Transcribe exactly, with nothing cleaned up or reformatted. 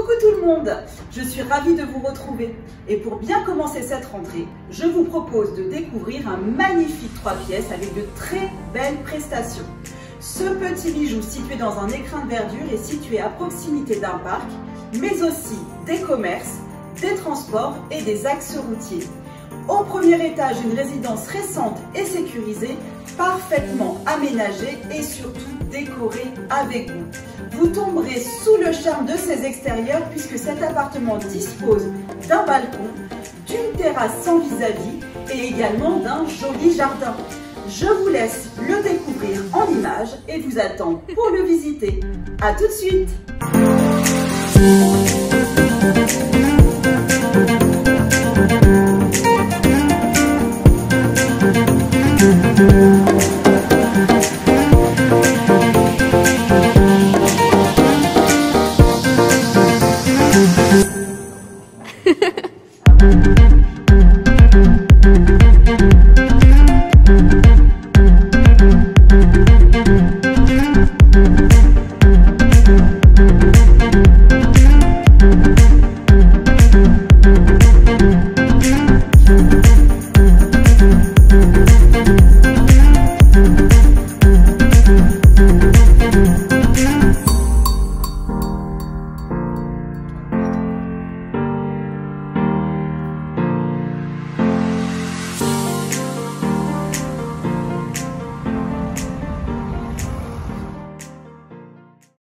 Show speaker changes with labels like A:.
A: Coucou tout le monde, je suis ravie de vous retrouver et pour bien commencer cette rentrée, je vous propose de découvrir un magnifique trois pièces avec de très belles prestations. Ce petit bijou situé dans un écrin de verdure est situé à proximité d'un parc, mais aussi des commerces, des transports et des axes routiers. Au premier étage, une résidence récente et sécurisée, parfaitement aménagée et surtout décorée avec goût. Vous tomberez sous le charme de ses extérieurs puisque cet appartement dispose d'un balcon, d'une terrasse sans vis-à-vis et également d'un joli jardin. Je vous laisse le découvrir en images et vous attends pour le visiter. À tout de suite!